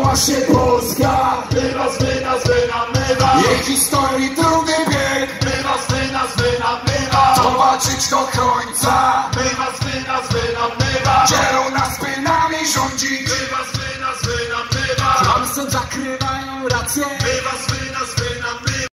właśnie Polska. My was, wy nas, wy nam, my was. Jej historii trudny bieg. My was, wy nas, wy nam, my was. Zobaczyć do końca. My was, wy nas, wy nam, my was. Dzielą nas, by nami rządzić. My was, wy nas, wy nam, my was. Kłamstwem zakrywają rację. My was, wy